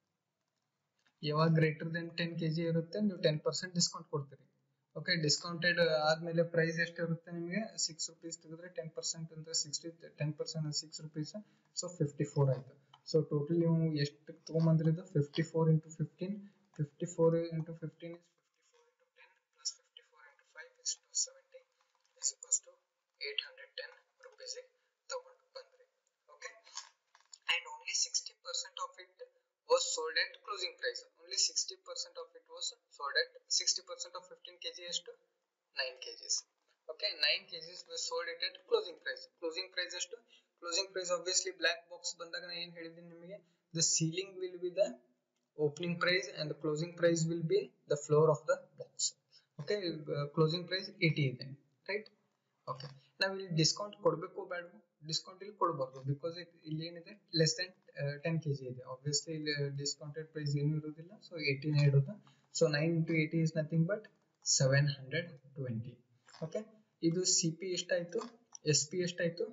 ಯಾವಾಗ ಗ್ರೇಟರ್ ದೆನ್ ಟೆನ್ ಕೆಜಿ ಇರುತ್ತೆ ನೀವು ಟೆನ್ ಪರ್ಸೆಂಟ್ ಡಿಸ್ಕೌಂಟ್ ಕೊಡ್ತೀರಿ. ಓಕೆ, ಡಿಸ್ಕೌಂಟೆಡ್ ಆದ್ಮೇಲೆ ಪ್ರೈಸ್ ಎಷ್ಟು ಇರುತ್ತೆ ನಿಮಗೆ, ಸಿಕ್ಸ್ ರುಪೀಸ್ ತೆಗೆದ್ರೆ ಟೆನ್ ಪರ್ಸೆಂಟ್ ಅಂದ್ರೆ sixty, ten percent six rupees, so fifty four ಆಯ್ತು. ಸೊ ಟೋಟಲ್ ನೀವು ಎಷ್ಟು ತಗೊಂಬಂದ್ರಿದ್ದು, fifty four into fifteen, fifty four into fifteen is fifty four into ten plus fifty four into five is two seventy is equals to eight hundred ten rupees ತಗೊಂಡು ಬಂದ್ರಿ. Okay, and only sixty percent of it was sold at closing price. Only sixty percent of it was sold at sixty percent of fifteen kg is to nine kgs. Okay, nine kgs was sold at closing price. Closing price is to closing price obviously black box ಬಂದಾಗ ನಾನು ಏನು ಹೇಳಿದ್ದೀನಿ ನಿಮಗೆ, the ceiling will be the opening price and the closing price will be the floor of the box. Okay, uh, closing price eighty ಇದೆ, right? Okay, ನಾವು ಇಲ್ಲಿ discount ಕೊಡಬೇಕು ಬೇಡವಾ, ಡಿಸ್ಕೌಂಟ್ ಇಲ್ಲಿ ಕೊಡಬಾರ್ದು, ಬಿಕಾಸ್ ಇಲ್ಲಿ ಏನಿದೆ ಲೆಸ್ ದೆನ್ ಟೆನ್ ಕೆಜಿ ಇದೆ. ಆಬ್ವಿಯಸ್ಲಿ ಇಲ್ಲಿ ಡಿಸ್ಕೌಂಟೆಡ್ ಪ್ರೈಸ್ ಏನು ಇರೋದಿಲ್ಲ, ಸೊ ಏಯ್ಟೀನ್ ಇರೋದು. So nine into eighty is nothing but seven hundred twenty. Okay, ಇದು ಸಿ ಪಿ ಎಷ್ಟಾಯ್ತು, ಎಸ್ ಪಿ ಎಷ್ಟಾಯ್ತು,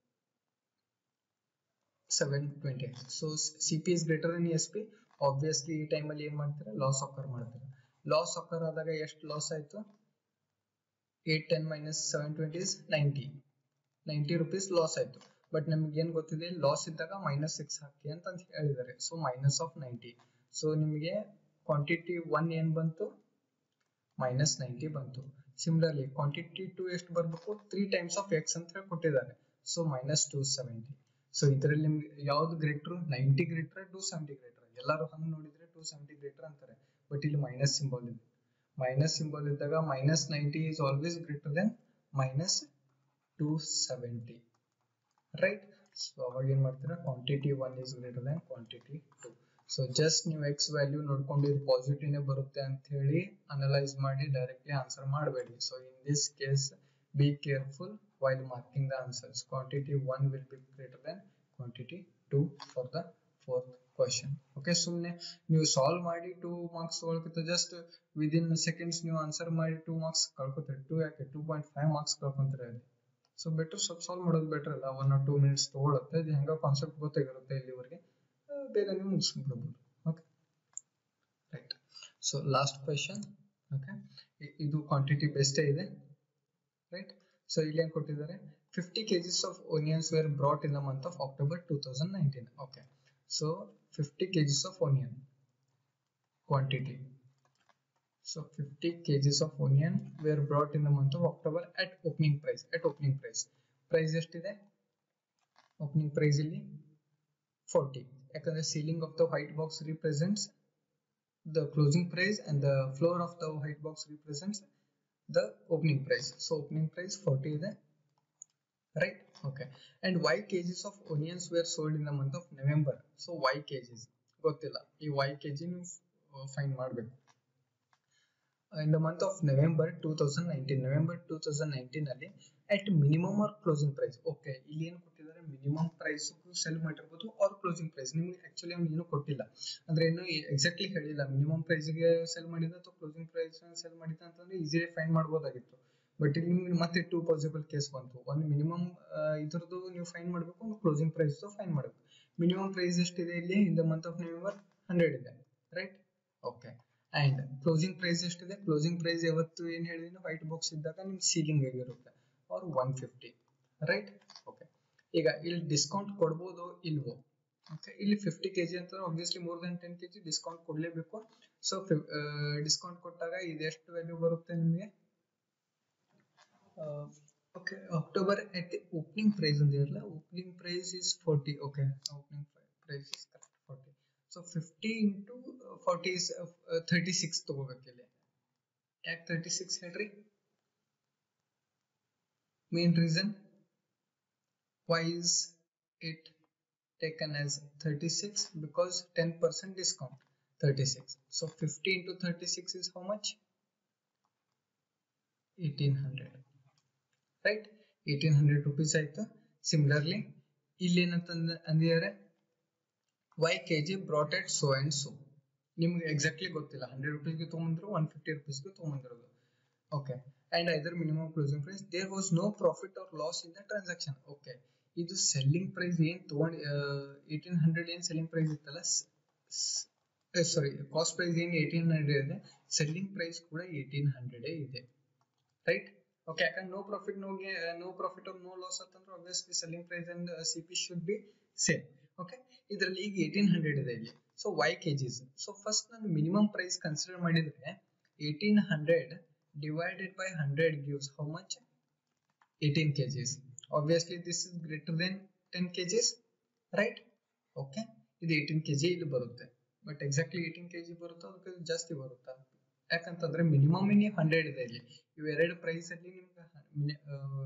ಸೆವೆನ್ ಟ್ವೆಂಟಿ ಆಯ್ತು. So C P is greater than S P. Obviously ಈ ಟೈಮಲ್ಲಿ ಏನ್ ಮಾಡ್ತೀರಾ, ಲಾಸ್ ಆಕರ್ ಮಾಡ್ತೀರಾ. ಲಾಸ್ ಆಕರ್ ಆದಾಗ ಎಷ್ಟು ಲಾಸ್ ಆಯ್ತು, eight ten minus seven twenty is ninety, ninety rupees loss ಆಯ್ತು. ಬಟ್ ನಮ್ಗೆ ಏನ್ ಗೊತ್ತಿದೆ, ಲಾಸ್ ಇದ್ದಾಗ ಮೈನಸ್ ಸಿಕ್ಸ್ ಹಾಕಿ ಅಂತ ಹೇಳಿದ್ದಾರೆ. So minus of ninety. So ನಿಮಗೆ ಕ್ವಾಂಟಿಟಿ ಒನ್ ಏನ್ ಬಂತು, ಮೈನಸ್ ನೈಂಟಿ ಬಂತು. ಸಿಮಿಲರ್ಲಿ ಕ್ವಾಂಟಿಟಿ ಟು ಎಷ್ಟು ಬರ್ಬೇಕು, ತ್ರೀ ಟೈಮ್ಸ್ ಆಫ್ ಎಕ್ಸ್ ಅಂತ ಹೇಳಿ ಕೊಟ್ಟಿದ್ದಾರೆ. So minus two seventy. So ಇದರಲ್ಲಿ ನಿಮ್ಗೆ ಯಾವ್ದು greater, ninety greater, two seventy greater? ಎಲ್ಲರೂ ಹಂಗೆ ನೋಡಿದ್ರೆ ಟೂ ಸೆವೆಂಟಿ ಗ್ರೇಟರ್ ಅಂತಾರೆ, ಬಟ್ ಇಲ್ಲಿ ಮೈನಸ್ ಸಿಂಬಲ್ ಇದೆ. ಮೈನಸ್ ಸಿಂಬಲ್ ಇದ್ದಾಗ minus ninety is always greater than minus two seventy, right? So ಅವಾಗ ಏನ್ ಮಾಡ್ತೀರಾ, quantity one is greater than quantity two. So just ನೀವು ಎಕ್ಸ್ ವ್ಯಾಲ್ಯೂ ನೋಡ್ಕೊಂಡು ಇದು ಪಾಸಿಟಿವ್ ನೇ ಬರುತ್ತೆ ಅಂತ ಹೇಳಿ ಅನಲೈಸ್ ಮಾಡಿ ಡೈರೆಕ್ಟ್ಲಿ ಆನ್ಸರ್ ಮಾಡಬೇಡಿ. So in this case be careful while marking the answers. Quantity one will be greater than quantity two for the fourth question. Okay, ಸುಮ್ಮನೆ ನೀವು ಸಾಲ್ವ್ ಮಾಡಿ ಟೂ ಮಾರ್ಕ್ಸ್ ತಗೊಳ್ಕಿಂತ ಜಸ್ಟ್ ವಿದಿನ್ ಸೆಕೆಂಡ್ಸ್ ನೀವು answer ಮಾಡಿ two marks ಕಳ್ಕೊತೀರಿ. Two ಯಾಕೆ, two point five marks ಕಳ್ಕೊಂತೀರಿ ಅಲ್ಲಿ. ಸೊ ಬೆಟರ್ ಸ್ವಲ್ಪ ಸಾಲ್ವ್ ಮಾಡೋದು ಬೆಟರ್ ಅಲ್ಲ, ಒನ್ ಆರ್ ಟೂ ಮಿನಿಟ್ಸ್ ತಗೊಳುತ್ತೆ. ಇದು ಹೆಂಗ ಕಾನ್ಸೆಪ್ಟ್ ಗೊತ್ತಾಗಿರುತ್ತೆ ಇಲ್ಲಿವರೆಗೆ, ಬೇಗ ನೀವು ಮುಗಿಸ್ಬಿಡ್ಬೋದು. Okay, right. So last question. Okay, ಇದು ಕ್ವಾಂಟಿಟಿ ಬೆಸ್ಟೇ ಇದೆ, ರೈಟ್. ಸೊ ಇಲ್ಲಿ ಏನ್ ಕೊಟ್ಟಿದ್ದಾರೆ, fifty kgs of onions were brought in the month of October two thousand nineteen. Okay, so fifty kgs of onion quantity. So fifty kgs of onion were brought in the month of October at opening price. At opening price, price ಎಷ್ಟಿದೆ, opening price ಇಲ್ಲಿ forty. ಯಾಕಂದ್ರೆ ceiling of the white box represents the closing price, and the floor of the white box represents the opening price. So opening price forty ಇದೆ, right? Okay. And why kgs of onions were sold in the month of November? So why kgs ಗೊತ್ತಿಲ್ಲ, ಈ y kg ನೀವು find ಮಾಡಬೇಕು. In the month of November twenty nineteen, November twenty nineteen ಅಲ್ಲಿ at minimum or closing price. Okay, ಇಲ್ಲಿ ಏನು ಕೊಟ್ಟಿದ್ದಾರೆ, minimum price sell ಮಾಡಿರ್ಬೋದು or closing price. ನಿಮಗೆ ಆಕ್ಚುಲಿ ಅವ್ನು ಏನು ಕೊಟ್ಟಿಲ್ಲ, ಅಂದ್ರೆ ಏನು ಎಕ್ಸಾಕ್ಟ್ಲಿ ಹೇಳಿಲ್ಲ, ಮಿನಿಮಮ್ ಪ್ರೈಸ್ಗೆ ಸೆಲ್ ಮಾಡಿದ ಅಥವಾ ಕ್ಲೋಸಿಂಗ್ ಪ್ರೈಸ್ ಸೆಲ್ ಮಾಡಿದ ಅಂತಂದ್ರೆ ಈಸಿಲಿ ಫೈಂಡ್ ಮಾಡ್ಬೋದಾಗಿತ್ತು. ಬಟ್ ಇಲ್ಲಿ ನಿಮ್ಗೆ ಮತ್ತೆ ಟೂ ಪಾಸಿಬಲ್ ಕೇಸ್ ಬಂತು. ಒಂದು ಮಿನಿಮಮ್ ಇದ್ರದ್ದು ನೀವು ಫೈಂಡ್ ಮಾಡಬೇಕು, ಒಂದು ಕ್ಲೋಸಿಂಗ್ ಪ್ರೈಸ್ ಫೈಂಡ್ ಮಾಡಬೇಕು. ಮಿನಿಮಮ್ ಪ್ರೈಸ್ ಎಷ್ಟಿದೆ ಇಲ್ಲಿ in the month of November hundred ಇದೆ, right? Okay. And closing price ಎಷ್ಟಿದೆ? ಕ್ಲೋಸಿಂಗ್ ಪ್ರೈಸ್ ಯಾವತ್ತು ಏನ್ ಹೇಳಿದ್ರೆ ವೈಟ್ ಬಾಕ್ಸ್ ಇದ್ದಾಗ ನಿಮ್ಗೆ ಸೀಲಿಂಗ್ ಆಗಿರುತ್ತೆ, or one fifty, right? Okay. ಈಗ ಇಲ್ಲಿ ಡಿಸ್ಕೌಂಟ್ ಕೊಡ್ಬೋದು ಇಲ್ವೋ? ಓಕೆ, ಇಲ್ಲಿ ಫಿಫ್ಟಿ ಕೆಜಿ ಅಂತ obviously more than ten kg discount ಕೊಡ್ಲೇಬೇಕು. ಸೊ ಡಿಸ್ಕೌಂಟ್ ಕೊಟ್ಟಾಗ ಇದೆಷ್ಟು ವ್ಯಾಲ್ಯೂ ಬರುತ್ತೆ ನಿಮಗೆ? Okay, October at the opening price ಅಂತ ಇರಲ್ಲ, opening price is forty. okay, opening price is correct forty. so fifty into forty is uh, thirty-six ತಗೋಬೇಕು ಇಲ್ಲಿ. ಯಾಕೆ thirty-six ಹೇಳ್ರಿ? main reason why is it taken as thirty-six? because ten percent discount, thirty-six. so fifty into thirty-six is how much? eighteen hundred, right? eighteen hundred rupees ಆಯ್ತು. Similarly ಇಲ್ಲಿ ಏನಂತ ಅಂದಿದ್ದಾರೆ, y kg brought at so and so. ನಿಮ್ಗೆ exactly ಗೊತ್ತಿಲ್ಲ, hundred ರುಪೀಸ್ಗೆ ತೊಗೊಂಡ್ರು, one fifty ರುಪೀಸ್ಗೆ ತೊಗೊಂಡಿರೋದು. Okay. And either minimum closing price, there was no profit or loss in the transaction. Okay, ಇದು ಸೆಲ್ಲಿಂಗ್ ಪ್ರೈಸ್ ಏನ್ ತಗೊಂಡು ಏಯ್ಟೀನ್ ಹಂಡ್ರೆಡ್ ಏನ್ ಸೆಲ್ಲಿಂಗ್ ಪ್ರೈಸ್ ಇತ್ತಲ್ಲ, ಸಾರಿ ಕಾಸ್ಟ್ ಪ್ರೈಸ್ ಏನ್ ಏಯ್ಟೀನ್ ಹಂಡ್ರೆಡ್ ಇದೆ, ಸೆಲ್ಲಿಂಗ್ ಪ್ರೈಸ್ ಕೂಡ ಏಯ್ಟೀನ್ ಹಂಡ್ರೆಡ್ ಇದೆ, right? Okay, ಯಾಕಂದ್ರೆ no profit no no profit or no loss ಅಂತಂದ್ರೆ obviously selling price and C P should be same. Okay, ಇದರಲ್ಲಿ ಈಗ eighteen hundred ಇದೆ ಇಲ್ಲಿ. So Y kgs. So first ನಾನು minimum price consider ಮಾಡಿದ್ರೆ eighteen hundred divided by one hundred gives how much? eighteen kgs. obviously this is greater than ten kgs, right? okay, ಇದು eighteen kg ಇಲ್ಲಿ ಬರುತ್ತೆ, but exactly eighteen kg ಬರುತ್ತಾ ಅದಕ್ಕೆ ಜಾಸ್ತಿ ಬರುತ್ತಾ? ಯಾಕಂತಂದ್ರೆ ಮಿನಿಮಮ್ ಇನ್ ಹಂಡ್ರೆಡ್ ಇದೆ ಇಲ್ಲಿ. ಇವು ಎರಡು ಪ್ರೈಸ್ ಅಲ್ಲಿ ನಿಮ್ಗೆ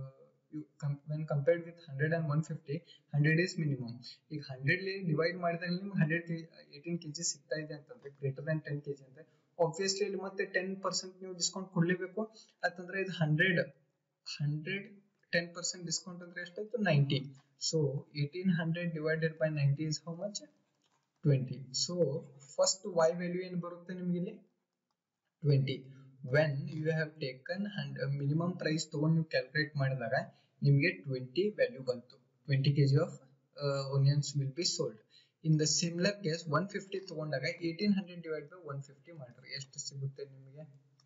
when compared with one hundred and one fifty, one hundred is minimum. ಈಗ one hundred ಡಿವೈಡ್ ಮಾಡಿದಾಗ ನಿಮ್ಗೆ one hundred eighteen kg ಸಿಗ್ತಾ ಇದೆ ಅಂತಂದ್ರೆ ಗ್ರೇಟರ್ ದನ್ ten kg ಅಂತ ಆಬ್ವಿಯಸ್ಲಿ ಇಲ್ಲಿ ಮತ್ತೆ ಟೆನ್ ಪರ್ಸೆಂಟ್ ನೀವು ಡಿಸ್ಕೌಂಟ್ ಕೊಡ್ಲೇಬೇಕು. ಅಂತಂದ್ರೆ ಇದು hundred hundred ten percent discount ಅಂದ್ರೆ ಎಷ್ಟಾಯ್ತು? Ninety. So eighteen hundred divided by ninety is how much? Twenty. So first Y value ಏನು ಬರುತ್ತೆ ನಿಮ್ಗೆ ಇಲ್ಲಿ? Twenty. When you have taken minimum price ತಗೊಂಡು ನೀವು ಕ್ಯಾಲ್ಕುಲೇಟ್ ಮಾಡಿದಾಗ ನಿಮಗೆ ಟ್ವೆಂಟಿ ವ್ಯಾಲ್ಯೂ ಬಂತು. Twenty kg of onions will be sold. In the similar case one fifty ತಗೊಂಡಾಗ eighteen hundred divide by one fifty ಮಾಡ್ರಿ, ಎಷ್ಟು ಸಿಗುತ್ತೆ ನಿಮಗೆ?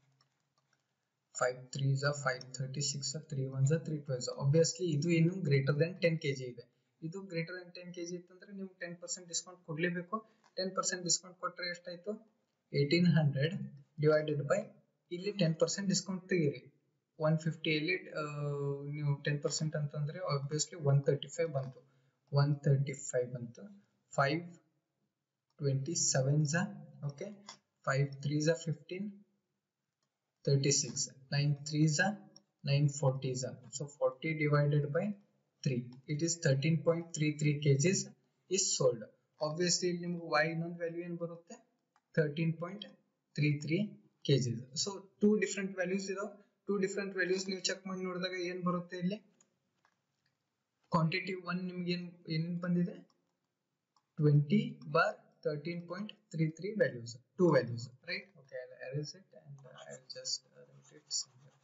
Five threes five thirty six three ones three twelves. Obviously ಇದು ಏನು greater than ten kg ಇದೆ. ಇದು greater than ten kg ಇತ್ತಂದ್ರೆ ನೀವು ಟೆನ್ ಪರ್ಸೆಂಟ್ ಡಿಸ್ಕೌಂಟ್ ಕೊಡ್ಲೇಬೇಕು. ಟೆನ್ ಪರ್ಸೆಂಟ್ ಡಿಸ್ಕೌಂಟ್ ಕೊಟ್ಟರೆ ಎಷ್ಟಾಯ್ತು? ಏಯ್ಟೀನ್ ಹಂಡ್ರೆಡ್ ಡಿವೈಡೆಡ್ ಬೈ ಇಲ್ಲಿ ಟೆನ್ ಪರ್ಸೆಂಟ್ ಡಿಸ್ಕೌಂಟ್ ತೆಗೀರಿ. ಒನ್ ಫಿಫ್ಟಿಯಲ್ಲಿ ನೀವು ಟೆನ್ ಪರ್ಸೆಂಟ್ ಅಂತಂದ್ರೆ ಆಬ್ವಿಯಸ್ಲಿ ಒನ್ ತರ್ಟಿ ಫೈವ್ ಬಂತು. ಒನ್ ತರ್ಟಿ ಫೈವ್ ಬಂತು. Five twenty sevens okay, five threes fifteen, thirty six, nine threes nine forties. So forty divided by three, it is thirteen point three three kgs is sold. Obviously ಇಲ್ಲಿ ನಿಮ್ಗೆ Y ಇನ್ನೊಂದು value ಏನು ಬರುತ್ತೆ? Thirteen point three three kgs. So two different values ಇದಾವೆ. Two different values ನೀವು check ಮಾಡಿ ನೋಡಿದಾಗ ಏನ್ ಬರುತ್ತೆ ಇಲ್ಲಿ? ಕ್ವಾಂಟಿಟಿ ಒನ್ ನಿಮ್ಗೆ ಏನ್ ಏನೇನು ಬಂದಿದೆ? Twenty bar thirteen point three three values, two values, right? Okay, I'll erase it and I'll just write it somewhere.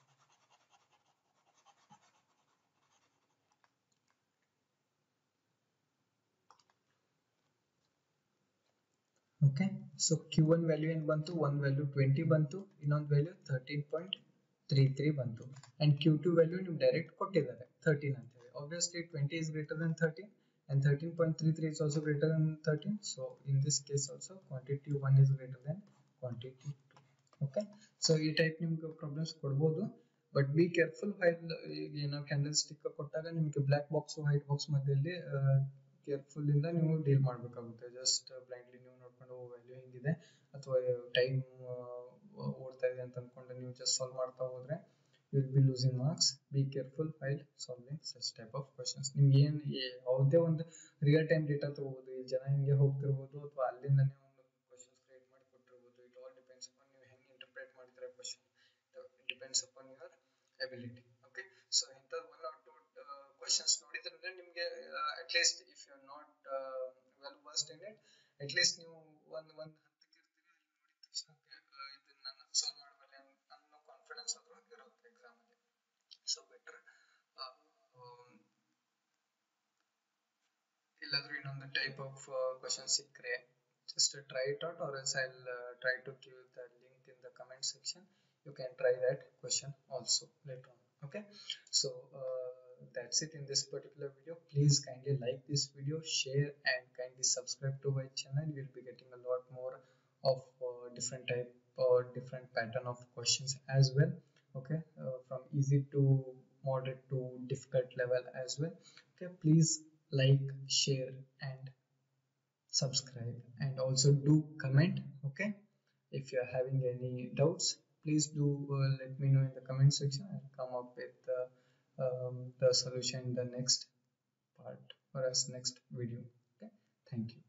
Okay, so Q one value ಏನು ಬಂತು? ಒನ್ ವ್ಯಾಲ್ಯೂ ಟ್ವೆಂಟಿ ಬಂತು, ಇನ್ನೊಂದು value thirteen point three three ಬಂತು. And Q two value ನೀವು direct ಕೊಟ್ಟಿದ್ದಾರೆ thirteen ಅಂತ ಹೇಳಿ. Obviously twenty is greater than thirteen and thirteen point three three is also greater than thirteen. So in this case also quantity one is greater than quantity two. Okay, so ಈ type ನಿಮ್ಗೆ problems ಕೊಡ್ಬೋದು, but be careful. While ಏನೋ candle stick ಕೊಟ್ಟಾಗ ನಿಮಗೆ black box white box ಮಧ್ಯದಲ್ಲಿ careful ಇಂದ ನೀವು deal ಮಾಡಬೇಕಾಗುತ್ತೆ. ಜಸ್ಟ್ ಬ್ಲೈಂಡ್ಲಿ ನೀವು ನೋಡ್ಕೊಂಡು ವ್ಯಾಲ್ಯೂ ಹೆಂಗಿದೆ ಅಥವಾ ಟೈಮ್ ಓಡ್ತಾ ಇದೆ ಅಂತ ಅನ್ಕೊಂಡು ನೀವು ಜಸ್ಟ್ ಸಾಲ್ವ್ ಮಾಡ್ತಾ ಹೋದ್ರೆ you will be losing marks. Be careful while solving such type of questions. ನಿಮ್ಗೆ ಏನು ಯಾವುದೇ ಒಂದು ರಿಯಲ್ ಟೈಮ್ ಡೇಟಾ ತಗೋಬಹುದು, ಈ ಜನ ಹಿಂಗೆ ಹೋಗ್ತಿರ್ಬೋದು ಅಥವಾ ಅಲ್ಲಿಂದನೇ ಒಂದು ಕ್ವಶನ್ಸ್ ಕ್ರಿಯೇಟ್ ಮಾಡಿ ಕೊಟ್ಟಿರ್ಬೋದು. ಇಟ್ ಆಲ್ ಡಿಪೆಂಡ್ಸ್ ಅಪಾನ್ ನೀವು ಹೆಂಗೆ ಇಂಟರ್ಪ್ರೇಟ್ ಮಾಡ್ತೀರಾ question, it depends upon your ability. Okay, so ಇಂಥ ಒನ್ ಆರ್ ಟು ಕ್ವಶನ್ಸ್ ನೋಡಿದ್ರೆ ನಿಮಗೆ at least if you are not well versed in it, at least ನೀವು ಒಂದು ಒಂದು ಹಂತಕ್ಕೆ ಇರ್ತೀರಿ, ಅಲ್ಲಿ ನೋಡಿದ ತಕ್ಷಣ ಇದನ್ನ ನಾನು ಸಾಲ್ವ್ ಮಾಡಬಲ್ಲೆ ಅನ್ನೋ ಕಾನ್ಫಿಡೆನ್ಸ್ ಆದ್ರೂ ಇರುತ್ತೆ ಎಕ್ಸಾಮ್ ಅಲ್ಲಿ. ಸೊ ಬೆಟರ್ ಇಲ್ಲಾದ್ರೂ ಇನ್ನೊಂದು ಟೈಪ್ ಆಫ್ ಕ್ವಶನ್ ಸಿಕ್ಕರೆ just uh, try it out, or else I'll uh, try to give the link in the comment section. You can try that question also later on. Okay, so uh, that's it in this particular video. Please kindly like this video, share, and kindly subscribe to my channel. You'll be getting a lot more of uh, different type or different pattern of questions as well. Okay, uh, from easy to moderate to difficult level as well. Okay, please like, share, and subscribe, and also do comment. Okay, if you are having any doubts, please do uh, let me know in the comment section. I'll come up with uh, um, the solution in the next part or as next video. Okay, thank you.